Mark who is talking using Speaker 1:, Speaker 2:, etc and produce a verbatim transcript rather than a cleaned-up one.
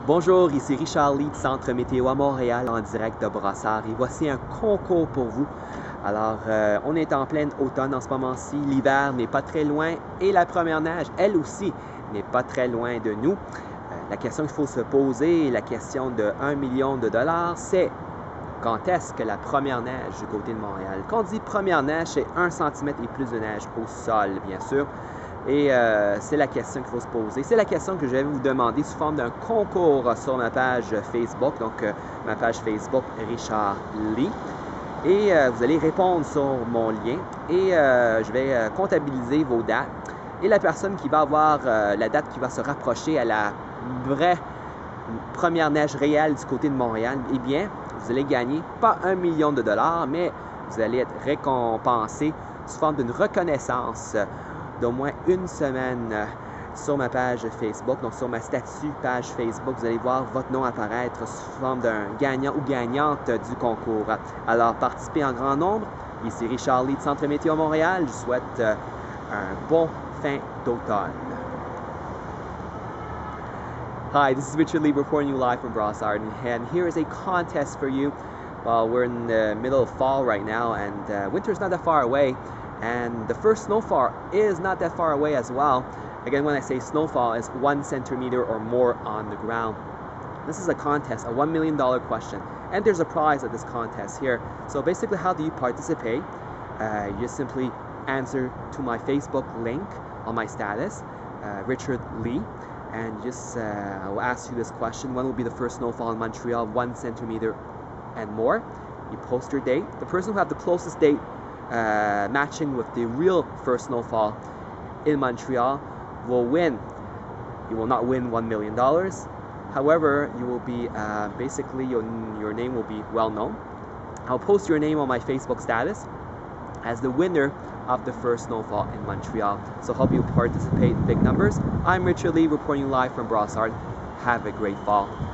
Speaker 1: Bonjour, ici Richard Lee du Centre Météo à Montréal en direct de Brossard et voici un concours pour vous. Alors, euh, on est en plein automne en ce moment-ci, l'hiver n'est pas très loin et la première neige, elle aussi, n'est pas très loin de nous. Euh, la question qu'il faut se poser, la question de un million de dollars, c'est quand est-ce que la première neige du côté de Montréal? Quand on dit première neige, c'est un centimètre et plus de neige au sol, bien sûr. Et euh, c'est la question qu'il faut se poser. C'est la question que je vais vous demander sous forme d'un concours sur ma page Facebook, donc euh, ma page Facebook Richard Lee. Et euh, vous allez répondre sur mon lien et euh, je vais euh, comptabiliser vos dates. Et la personne qui va avoir euh, la date qui va se rapprocher à la vraie première neige réelle du côté de Montréal, eh bien, vous allez gagner pas un million de dollars, mais vous allez être récompensé sous forme d'une reconnaissance d'au moins une semaine sur ma page Facebook, donc sur ma statut page Facebook, vous allez voir votre nom apparaître sous forme d'un gagnant ou gagnante du concours. Alors, participez en grand nombre. Ici Richard Lee du Centre Météo Montréal. Je souhaite un bon fin d'automne. Hi, this is Richard Lee reporting you live from Brossard, and here is a contest for you. Well, we're in the middle of fall right now, and uh, winter's not that far away. And the first snowfall is not that far away as well. Again, when I say snowfall, it's one centimeter or more on the ground. This is a contest, a one million dollar question. And there's a prize at this contest here. So basically, how do you participate? Uh, you just simply answer to my Facebook link on my status, uh, Richard Lee. And just, uh, I will ask you this question. When will be the first snowfall in Montreal, one centimeter and more? You post your date. The person who have the closest date Uh, matching with the real first snowfall in Montreal will win. You will not win one million dollars. However, you will be, uh, basically, your, your name will be well known. I'll post your name on my Facebook status as the winner of the first snowfall in Montreal. So hope you participate in big numbers. I'm Richard Lee reporting live from Brossard. Have a great fall.